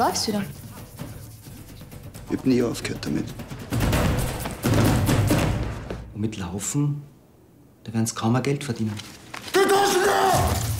sagst du wieder? Ich hab nie aufgehört damit. Und mit Laufen, da werden sie kaum mehr Geld verdienen. Du tust mir!